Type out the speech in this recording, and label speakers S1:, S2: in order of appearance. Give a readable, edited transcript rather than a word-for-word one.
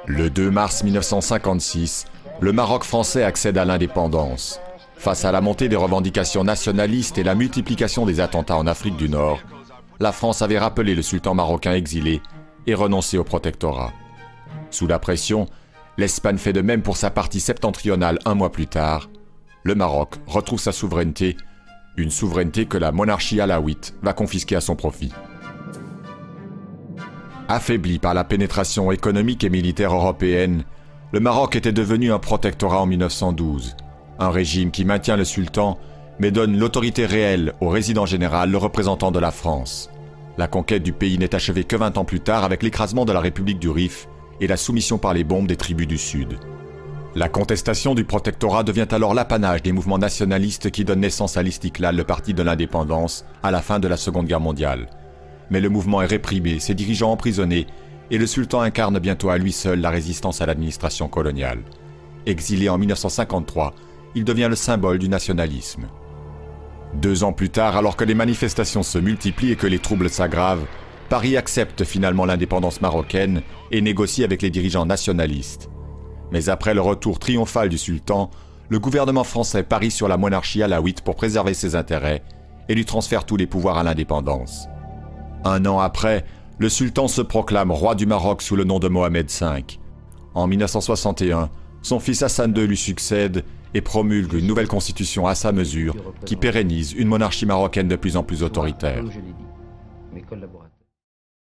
S1: Le 2 mars 1956, le Maroc français accède à l'indépendance. Face à la montée des revendications nationalistes et la multiplication des attentats en Afrique du Nord, la France avait rappelé le sultan marocain exilé et renoncé au protectorat. Sous la pression, l'Espagne fait de même pour sa partie septentrionale un mois plus tard. Le Maroc retrouve sa souveraineté, une souveraineté que la monarchie alaouite va confisquer à son profit. Affaibli par la pénétration économique et militaire européenne, le Maroc était devenu un protectorat en 1912, un régime qui maintient le sultan mais donne l'autorité réelle au résident général, le représentant de la France. La conquête du pays n'est achevée que 20 ans plus tard avec l'écrasement de la République du Rif et la soumission par les bombes des tribus du Sud. La contestation du protectorat devient alors l'apanage des mouvements nationalistes qui donnent naissance à l'Istiklal, le parti de l'indépendance, à la fin de la Seconde Guerre mondiale. Mais le mouvement est réprimé, ses dirigeants emprisonnés, et le sultan incarne bientôt à lui seul la résistance à l'administration coloniale. Exilé en 1953, il devient le symbole du nationalisme. 2 ans plus tard, alors que les manifestations se multiplient et que les troubles s'aggravent, Paris accepte finalement l'indépendance marocaine et négocie avec les dirigeants nationalistes. Mais après le retour triomphal du sultan, le gouvernement français parie sur la monarchie alaouite pour préserver ses intérêts et lui transfère tous les pouvoirs à l'indépendance. 1 an après, le sultan se proclame roi du Maroc sous le nom de Mohamed V. En 1961, son fils Hassan II lui succède et promulgue une nouvelle constitution à sa mesure qui pérennise une monarchie marocaine de plus en plus autoritaire.
S2: Comme je l'ai dit, mes collaborateurs.